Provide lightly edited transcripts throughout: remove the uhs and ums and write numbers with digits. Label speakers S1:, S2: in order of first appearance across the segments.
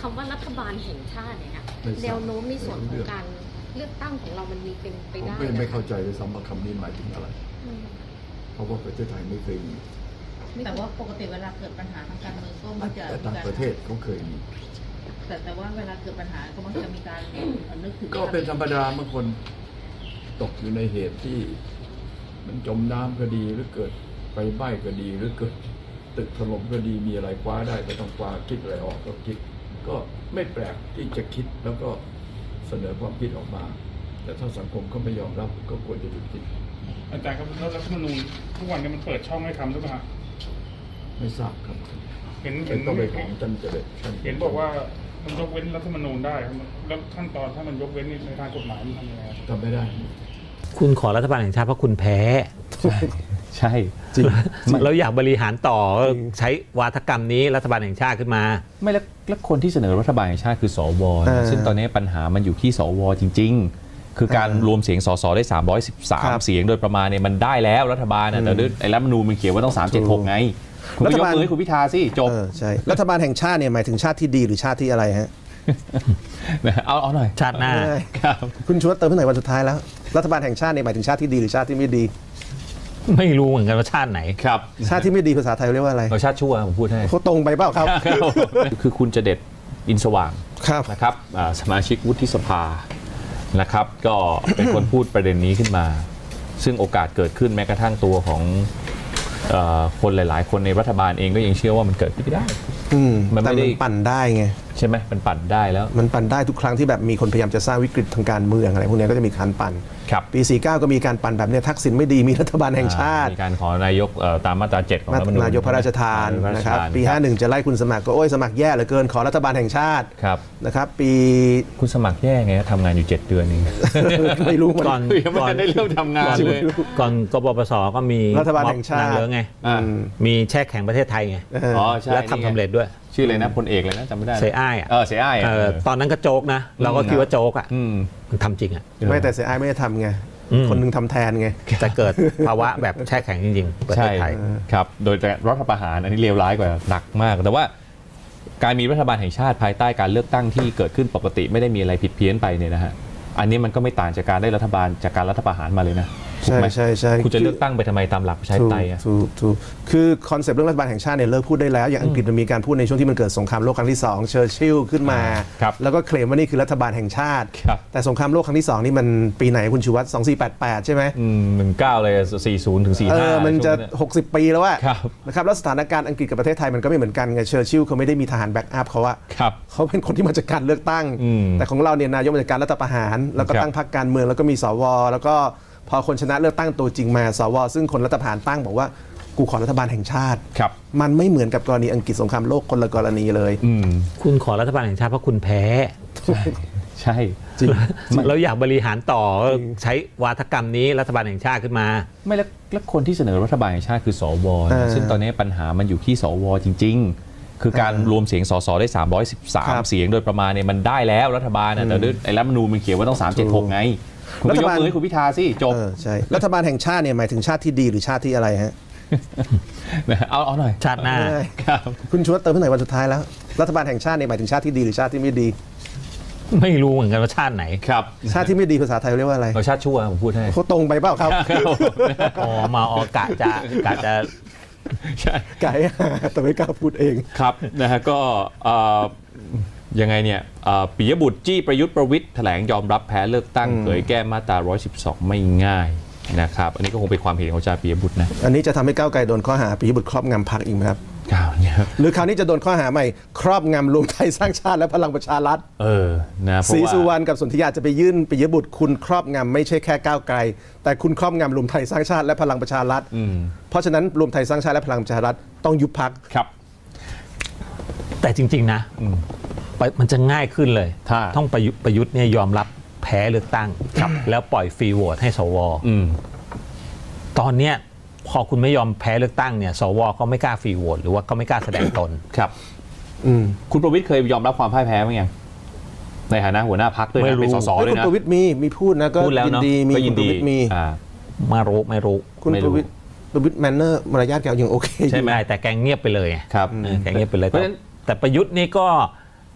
S1: ำว่ารัฐบาลแห่งชาติเนี่ยแนวโน้มในส่วนของการเลือกตั้งของเรามันมีเป็นไปได้
S2: ไม่เข้าใจเลยซ้ำว่าคำนี้หมายถึงอะไรเพราะว่าประเทศไทยไม่เคยมี
S3: แต่ว่าปกติเวลาเกิดปัญหาทางการเมืองก็มักจะ
S2: แต่ต่างประเทศเขาเคยมี
S3: แต่ว่าเวลาเกิดปัญหาก็มักจะมีการนึกถึง
S2: ก็เป็นธรรมดาเมื่อคนตกอยู่ในเหตุที่มันจมน้ำก็ดีหรือเกิดไฟไหม้ก็ดีหรือเกิดตึกถล่มก็ดีมีอะไรคว้าได้ก็ต้องคว้าคิดอะไรออกก็คิดก็ไม่แปลกที่จะคิดแล้วก็เสนอความคิดออกมาแต่ถ้าสังคมเขาไม่ยอมรับก็ควรจะหยุดคิด
S4: อาจารย์ครับแล้วรัฐธรรมนูญทุกวันนี้มันเปิดช่องให้ทำหรือเปล่า
S2: ไม่ทราบครับ
S4: เห็น
S2: ต้องไปของท่านเจริญ
S4: เห็นบอกว่ามันยกเว้นรัฐธรรมนูญได้แล้วขั้นตอนถ้ามันยกเว้นในทางกฎหมายมันทำยังไง
S2: ทำไม่ได้
S5: คุณขอรัฐบาลแห่งชาติเพราะคุณแพ้
S6: ใช่จริง
S5: เราอยากบริหารต่อใช้วาทกรรมนี้รัฐบาลแห่งชาติขึ้นมา
S6: ไม่แล้วคนที่เสนอรัฐบาลแห่งชาติคือสวซึ่งตอนนี้ปัญหามันอยู่ที่สวจริงๆคือการรวมเสียงสสได้313เสียงโดยประมาณเนี่ยมันได้แล้วรัฐบาลแต่ด้วยไอ้รัฐธรรมนูญมันเขียนว่าต้อง376ไงรัฐบาลคุณพิธาสิจบ
S7: ใช่รัฐบาลแห่งชาติเนี่ยหมายถึงชาติที่ดีหรือชาติที่อะไรฮะ
S6: เอาหน่อย
S5: ชาติหน้า
S7: คุณชวนเติมเท่าไหร่วันสุดท้ายแล้วรัฐบาลแห่งชาติเนี่ยหมายถึงชาติที่ดีหรือชาติที่ไม่ดี
S5: ไม่รู้เหมือนกันว่าชาติไหน
S6: ครับ
S7: ชาติที่ไม่ดีภาษาไทยเรียกว่าอะไร
S6: ชาติชั่วผมพูดให้
S7: เขาตรงไปเปล่าครับ
S6: คือคุณจะเด็ดอินสว่างนะครับสมาชิกวุฒิสภานะครับก็เป็นคนพูดประเด็นนี้ขึ้นมาซึ่งโอกาสเกิดขึ้นแม้กระทั่งตัวของคนหลายๆคนในรัฐบาลเองก็ยังเชื่อว่ามันเกิดขึ้นไม่ได้
S7: มันไม่ได้ปั่นได้ไง
S6: ใช่ไหมมันปั่นได้แล้ว
S7: มันปั่นได้ทุกครั้งที่แบบมีคนพยายามจะสร้างวิกฤตทางการเมืองอะไรพวกนี้ก็จะมีการปั่นปี49ก็มีการปั่นแบบนี้ทักษิณไม่ดีมีรัฐบาลแห่งชาติ
S6: มีการขอนายกตามมาตรา7ของรัฐธรรมนูญ
S7: นายกพระราชทานนะครับปี51จะไล่คุณสมัครก็โอ้ยสมัครแย่เหลือเกินขอรัฐบาลแห่งชาตินะครับปี
S6: คุณสมัครแย่ไงทำงานอยู่7 เดือนเอง
S7: ไม่รู้
S6: ก่อนได้เริ่มทำงานเลย
S5: ก่อนกบปสก็มี
S7: รัฐบาลแห่งชาติ
S5: ไงมีแช่แข็งประเทศไทยไงและทำสำเร็จด้วย
S6: ชื่ออะไรนะพลเอกเลยนะจำไม่ได้
S5: เสียอ้าย
S6: เสียอ้าย
S5: ตอนนั้นก็โจ๊กนะเราก็คิดว่าโจ๊กมันทำจริง
S7: ไม่แต่เสียอ้ายไม่ได้ทำไงคนนึงทำแทนไง
S5: จะเกิดภาวะแบบแช่แข็งจริงๆประเทศไทย
S6: ครับโดยรัฐประหารอันนี้เลวร้ายกว่าหนักมากแต่ว่าการมีรัฐบาลแห่งชาติภายใต้การเลือกตั้งที่เกิดขึ้นปกติไม่ได้มีอะไรผิดเพี้ยนไปเนี่ยนะฮะอันนี้มันก็ไม่ต่างจากการได้รัฐบาลจากการรัฐประหารมาเลยนะ
S7: ใช่
S6: คุณจะเลือกตั้งไปทำไมตามหลักประชาธิปไตย
S7: ถูกคือคอนเซปต์เรื่องรัฐบาลแห่งชาติเนี่ยเลิกพูดได้แล้วอย่างอังกฤษมันมีการพูดในช่วงที่มันเกิดสงครามโลกครั้งที่2เชอร์ชิลล์ขึ้นมาแล้วก็เคลมว่านี่คือรัฐบาลแห่งชาติแต่สงครามโลกครั้งที่2นี่มันปีไหนคุณชูวัฒน์2488ใช่ไหม
S6: 19เลย40ถึง45
S7: มันจะ60 ปีแล้วนะครับแล้วสถานการณ์อังกฤษกับประเทศไทยมันก็ไม่เหมือนกันไงเชอร์ชิลล์เขาไม่ได้มีทหารแบ็กอัพเขาเป็นคนที่มาจากการเลือกตั้งแต่ของเราเนี่ยนายกมาจากการรัฐประหารแล้วก็ตั้งพรรคการเมืองแล้วก็มีสวแล้วก็พอคนชนะเลือกตั้งตัวจริงมาสวซึ่งคนรัฐประหารตั้งบอกว่ากูขอรัฐบาลแห่งชาติมันไม่เหมือนกับกรณีอังกฤษสงครามโลกคนละกรณีเลย
S5: คุณขอรัฐบาลแห่งชาติเพราะคุณแพ้
S6: ใช่จริง
S5: เราอยากบริหารต่อใช้วาทกรรมนี้รัฐบาลแห่งชาติขึ้นมา
S6: ไม่แล้วคนที่เสนอรัฐบาลแห่งชาติคือสวซึ่งตอนนี้ปัญหามันอยู่ที่สวจริงๆคือการรวมเสียงสสได้313เสียงโดยประมาณเนี่ยมันได้แล้วรัฐบาลแต่ด้วยไอ้รัฐธรรมนูญมันเขียนว่าต้อง376ไงรัฐบาลให้คุณพิธาสิจบ
S7: ใช่รัฐบาลแห่งชาติเนี่ยหมายถึงชาติที่ดีหรือชาติที่อะไรฮะ
S6: เอาหน่อย
S5: ชาติหน้า
S7: คุณชวนเติมเท่าไหร่วันสุดท้ายแล้วรัฐบาลแห่งชาติเนี่ยหมายถึงชาติที่ดีหรือชาติที่ไม่ดี
S5: ไม่รู้เหมือนกันว่าชาติไหน
S6: ครับ
S7: ชาติที่ไม่ดีภาษาไทยเรียกว่าอะไร
S6: ชาติชั่วผมพูดให้
S7: เขาตรงไปเปล่าครับ
S5: มาอกะจะ
S7: ไก่แต่ไม่กล้าพูดเอง
S6: ครับนะฮะก็ยังไงเนี่ยปิยบุตรจี้ประยุทธ์ประวิตรแถลงยอมรับแพ้เลือกตั้งเผยแก้มาตรา112ไม่ง่ายนะครับอันนี้ก็คงเป็นความเห็นของอาจารย์ปิยบุตรนะ
S7: อันนี้จะทำให้ก้าวไกลโดนข้อหาปิยบุตรครอบงำพรรคอีกไหมครับหรือคราวนี้จะโดนข้อหาใหม่ครอบงำรวมไทยสร้างชาติและพลังประชารัฐ
S6: นะ
S7: ศรีสุวรรณกับสนธิยาจะไปยื่นปิยบุตรคุณครอบงำไม่ใช่แค่ก้าวไกลแต่คุณครอบงำรวมไทยสร้างชาติและพลังประชารัฐเพราะฉะนั้นรวมไทยสร้างชาติและพลังประชารัฐต้องยุบพรรค
S6: ครับ
S5: แต่จริงๆนะมันจะง่ายขึ้นเลยต้องประยุทธ์เนี่ยยอมรับแพ้เลือกตั้งแล้วปล่อยฟรีโหวตให้สวตอนเนี้ยพอคุณไม่ยอมแพ้เลือกตั้งเนี่ยสวก็ไม่กล้าฟรีโหวตหรือว่าก็ไม่กล้าแสดงตน
S6: ครับคุณประวิตรเคยยอมรับความพ่ายแพ้ไหมยังในฐานะหัวหน้าพรรคด้วยนะเป็นสสด้วยนะ
S7: คุณประวิตรมีพูดนะก็ยินดีมีคุณประวิตรมี
S5: ไม่รู้
S7: คุณประวิตรแมนเนอร์มารยาทแกยังโอเค
S5: ใช่ไหมแต่แกเงียบไปเลยครับแกเงียบไปเลยแต่ประยุทธ์นี่ก็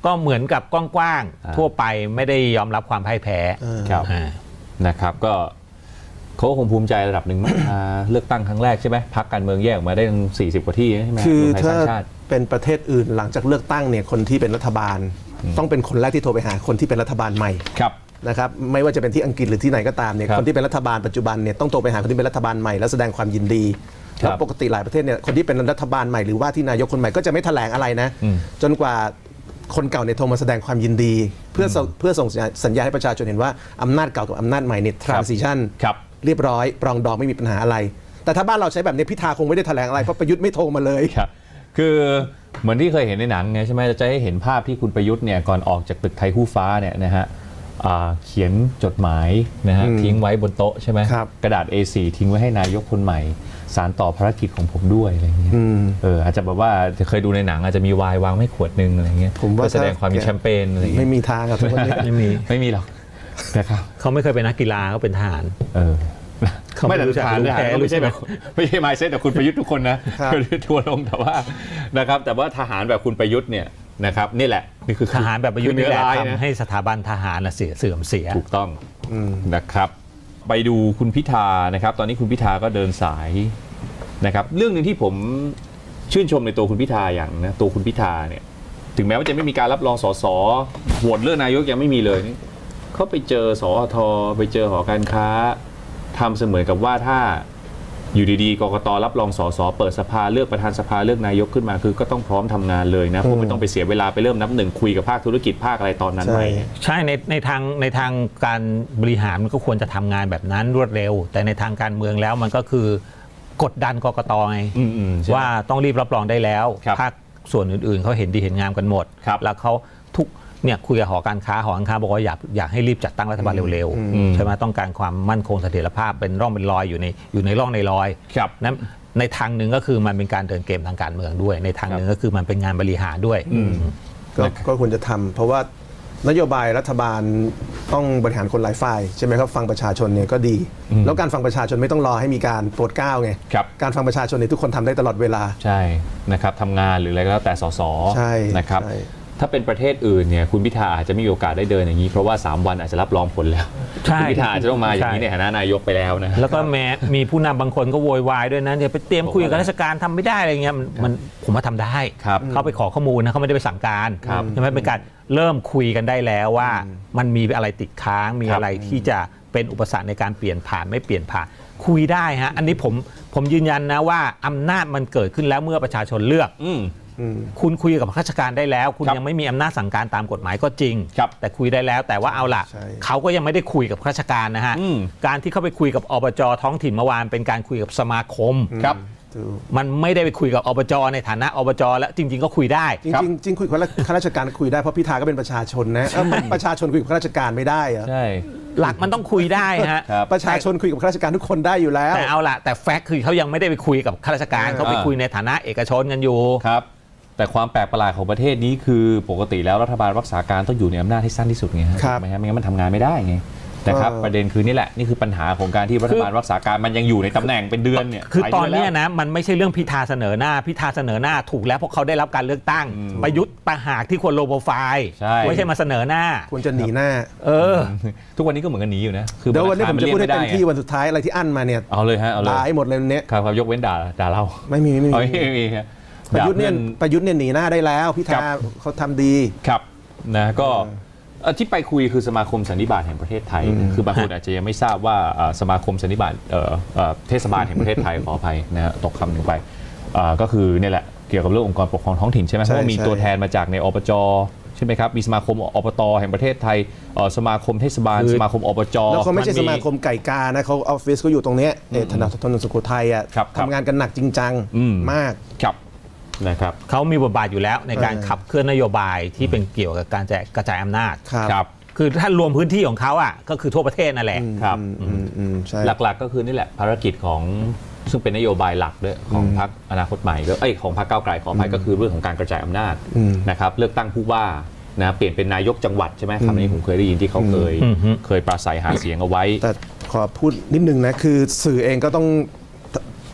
S5: ก็เหมือนกับกว้างๆทั่วไปไม่ได้ยอมรับความพ่ายแพ้
S6: ครับนะครับก็เขาคงภูมิใจระดับหนึ่งเลือกตั้งครั้งแรกใช่ไหมพรรคการเมืองแยกออกมาได้40 กว่าที่ใช่ไหม
S7: คือถ้าเป็นประเทศอื่นหลังจากเลือกตั้งเนี่ยคนที่เป็นรัฐบาลต้องเป็นคนแรกที่โทรไปหาคนที่เป็นรัฐบาลใหม่นะครับไม่ว่าจะเป็นที่อังกฤษหรือที่ไหนก็ตามเนี่ยคนที่เป็นรัฐบาลปัจจุบันเนี่ยต้องโทรไปหาคนที่เป็นรัฐบาลใหม่แล้วแสดงความยินดีแล้วปกติหลายประเทศเนี่ยคนที่เป็นรัฐบาลใหม่หรือว่าที่นายกคนใหม่ก็จะไม่แถลงอะไรนะจนกว่าคนเก่าเนี่ยโทรมาแสดงความยินดีเพื่อส่งสัญญาให้ประชาชนเห็นว่าอำนาจเก่ากับอำนาจใหม่เนี่ย transition เรียบร้อยปรองดองไม่มีปัญหาอะไรแต่ถ้าบ้านเราใช้แบบนี้พิธาคงไม่ได้แถลงอะไรเพราะประยุทธ์ไม่โทรมาเลย
S6: คือเหมือนที่เคยเห็นในหนังไงใช่ไหมจะให้เห็นภาพที่คุณประยุทธ์เนี่ยก่อนออกจากตึกไทยคู่ฟ้าเนี่ยนะฮะเขียนจดหมายนะฮะทิ้งไว้บนโต๊ะใช่ไหมกระดาษ A4 ทิ้งไว้ให้นายกคนใหม่สารต่อภารกิจของผมด้วยอะไรเงี้ยอาจจะแบบว่าเคยดูในหนังอาจจะมีไวน์วางไม่ขวดนึงอะไรเงี้ยผมว่าแสดงความมีแชมเปญอะไรเงี้ย
S7: ไม่มีทางครับทุกคน
S6: ไม่มีหรอกนะครับ
S5: เขาไม่เคยเป็นนักกีฬาเขาเป็นทหาร
S6: ไม่แต่ทหารไม่ใช่แบบไม่ใช่ไมซ์เซ็ตแต่คุณประยุทธ์ทุกคนนะทัวร์ลงแต่ว่านะครับแต่ว่าทหารแบบคุณประยุทธ์เนี่ยนะครับนี่แหละนี่คือ
S5: ทหารแบบประยุทธ์นี่แหละทำให้สถาบันทหารเสื่อมเสีย
S6: ถูกต้องนะครับไปดูคุณพิธานะครับตอนนี้คุณพิธาก็เดินสายนะครับเรื่องนึงที่ผมชื่นชมในตัวคุณพิธาอย่างนะตัวคุณพิธาเนี่ยถึงแม้ว่าจะไม่มีการรับรองสสโหวตเลือกนายกยังไม่มีเลยนี่เขาไปเจอสอทไปเจอหอการค้าทำเสมือนกับว่าถ้าอยู่ดีๆกกต.รับรองสสเปิดสภาเลือกประธานสภาเลือกนายกขึ้นมาคือก็ต้องพร้อมทำงานเลยนะเพราะไม่ต้องไปเสียเวลาไปเริ่มนับหนึ่งคุยกับภาคธุรกิจภาคอะไรตอนนั้นไหม
S5: ใช่ในทางการบริหารมันก็ควรจะทำงานแบบนั้นรวดเร็วแต่ในทางการเมืองแล้วมันก็คือกดดันกกต.ไงว่าต้องรีบรับรองได้แล้วภาคส่วนอื่นๆเขาเห็นดีเห็นงามกันหมดแล้วเขาทุกเนี่ยคุยกับหอการค้าบอกว่าอยากให้รีบจัดตั้งรัฐบาลเร็วๆใช่ไหมต้องการความมั่นคงเสถียรภาพเป็นร่องเป็นรอยอยู่ในร่องในรอยนั้นในทางหนึ่งก็คือมันเป็นการเดินเกมทางการเมืองด้วยในทางหนึ่งก็คือมันเป็นงานบริหารด้วย
S7: ก็ควรจะทำเพราะว่านโยบายรัฐบาลต้องบริหารคนหลายฝ่ายใช่ไหมครับฟังประชาชนเนี่ยก็ดีแล้วการฟังประชาชนไม่ต้องรอให้มีการโปรดเกล้าไงการฟังประชาชนเนี่ยทุกคนทำได้ตลอดเวลา
S6: ใช่นะครับทำงานหรืออะไรก็แล้วแต่สสนะครับถ้าเป็นประเทศอื่นเนี่ยคุณพิธาอาจจะไม่มีโอกาสได้เดินอย่างนี้เพราะว่า3 วันอาจจะรับรองผลแล้วคุณพิธาอาจจะต้องมาอย่างนี้ในฐานะนายกไปแล้วนะ
S5: แล้วก็แม้มีผู้นำบางคนก็โวยวายด้วยนะเดี๋ยวไปเตรียมคุยกับราชการทำไม่ได้อะไรเงี้ยมันผมว่าทำได้เขาไปขอข้อมูลนะเขาไม่ได้ไปสั่งการใช่ไหมเป็นการเริ่มคุยกันได้แล้วว่ามันมีอะไรติดค้างมีอะไรที่จะเป็นอุปสรรคในการเปลี่ยนผ่านไม่เปลี่ยนผ่านคุยได้ฮะอันนี้ผมยืนยันนะว่าอำนาจมันเกิดขึ้นแล้วเมื่อประชาชนเลือกคุณคุยกับข้าราชการได้แล้วคุณยังไม่มีอำนาจสั่งการตามกฎหมายก็จริงแต่คุยได้แล้วแต่ว่าเอาล่ะเขาก็ยังไม่ได้คุยกับข้าราชการนะฮะการที่เขาไปคุยกับอบจ.ท้องถิ่นเมื่อวานเป็นการคุยกับสมาคมมันไม่ได้ไปคุยกับอบจ.ในฐานะอบจ.แล้วจริงๆก็คุยได้
S7: จริงคุยกับข้าราชการคุยได้เพราะพิธาก็เป็นประชาชนนะประชาชนคุยกับข้าราชการไม่ได้เหรอ
S6: ใช่
S5: หลักมันต้องคุยได้ฮะ
S7: ประชาชนคุยกับข้าราชการทุกคนได้อยู่แล้ว
S5: แต่เอาล่ะแต่แฟกต์คือเขายังไม่ได้ไปคุยกับข้าราชการเขาไปคุยในฐานะเอกชนกันอยู่
S6: ครับแต่ความแปลกประหลาดของประเทศนี้คือปกติแล้วรัฐบาลรักษาการต้องอยู่ในอำนาจให้สั้นที่สุดไงครับไม่งั้นมันทำงานไม่ได้ไงนะครับประเด็นคือนี่แหละนี่คือปัญหาของการที่รัฐบาลรักษาการมันยังอยู่ในตำแหน่งเป็นเดือนเนี่ย
S5: คือตอนนี้นะมันไม่ใช่เรื่องพิธาเสนอหน้าถูกแล้วเพราะเขาได้รับการเลือกตั้งประยุทธ์ต่างหากที่ควรโลโปรไฟล์ไม่ใช่มาเสนอหน้า
S7: ควรจะหนีหน้า
S6: ทุกวันนี้ก็เหมือนกันหนีอยู่นะ
S7: คือเดี๋ยววันนี้ผมจะพูดให้เต็มที่วันสุดท้ายอะไรที่อั้นมาเนี่ย
S6: เอาเลยฮะเอาเลย
S7: ด่าให้หมดเลยเนี่ย
S6: ครับยกเว้นด่าเรา
S7: ไม่มี
S6: ครับ
S7: ประยุทธ์เนี่ยหนีหน้าได้แล้วพิธาเขาทำดี
S6: ครับนะก็ที่ไปคุยคือสมาคมสันนิบาตแห่งประเทศไทยคือบางคนอาจจะยังไม่ทราบว่าสมาคมสันนิบาตเทศบาลแห่งประเทศไทยขออภัยนะฮะตกคำหนึ่งไปก็คือเนี่ยแหละเกี่ยวกับเรื่ององค์กรปกครองท้องถิ่นใช่ไหมเพราะว่ามีตัวแทนมาจากในอบจ.ใช่ไหมครับมีสมาคมอบต.แห่งประเทศไทยสมาคมเทศบาลสมาคมอบจ.
S7: แล้วเขาไม่ใช่สมาคมไก่กานะเขาออฟฟิศเขาอยู่ตรงนี้ถนนสุโขทัยอ่ะทำงานกันหนักจริงจังมาก
S6: ครับนะครับ
S5: เขามีบทบาทอยู่แล้วในการขับเคลื่อนนโยบายที่เป็นเกี่ยวกับการกระจายอำนาจ
S6: ครับ
S5: คือถ้ารวมพื้นที่ของเขาอ่ะก็คือทั่วประเทศนั่นแหละ
S6: ครับหลักๆก็คือนี่แหละภารกิจของซึ่งเป็นนโยบายหลักด้วยของพรรคอนาคตใหม่ก็ของพรรคก้าวไกลขออภัยก็คือเรื่องของการกระจายอำนาจนะครับเลือกตั้งผู้ว่านะเปลี่ยนเป็นนายกจังหวัดใช่ไหมคำนี้ผมเคยได้ยินที่เขาเคยปราศัยหาเสียงเอาไว้
S7: แต่ขอพูดนิดนึงนะคือสื่อเองก็ต้องค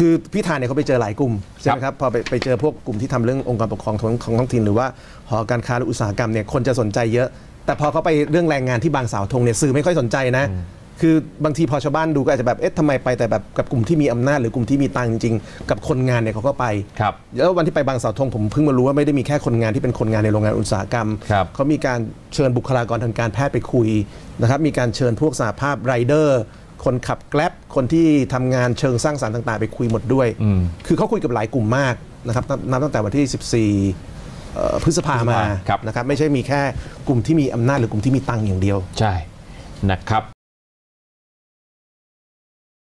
S7: คือพิธาเนี่ยเขาไปเจอหลายกลุ่มใช่ไหมครับพอไปเจอพวกกลุ่มที่ทำเรื่ององค์การปกครองท้องถิ่นหรือว่าหอการค้าและอุตสาหกรรมเนี่ยคนจะสนใจเยอะแต่พอเขาไปเรื่องแรงงานที่บางสาวธงเนี่ยสื่อไม่ค่อยสนใจนะคือบางทีพอชาวบ้านดูก็อาจจะแบบเอ๊ะทำไมไปแต่แบบกับกลุ่มที่มีอำนาจหรือกลุ่มที่มีตังค์จริงๆกับคนงานเนี่ยเขาก็ไปแล้ววันที่ไปบางสาวธงผมเพิ่งมารู้ว่าไม่ได้มีแค่คนงานที่เป็นคนงานในโรงงานอุตสาหกรรมเขามีการเชิญบุคลากรทางการแพทย์ไปคุยนะครับมีการเชิญพวกสหภาพไรเดอร์คนขับแกร็บคนที่ทำงานเชิงสร้างสรรค์ต่างๆไปคุยหมดด้วยคือเขาคุยกับหลายกลุ่มมากนะครับนับตั้งแต่วันที่14พฤษภามานะครับไม่ใช่มีแค่กลุ่มที่มีอำนาจหรือกลุ่มที่มีตังค์อย่างเดียว
S6: ใช่นะครับ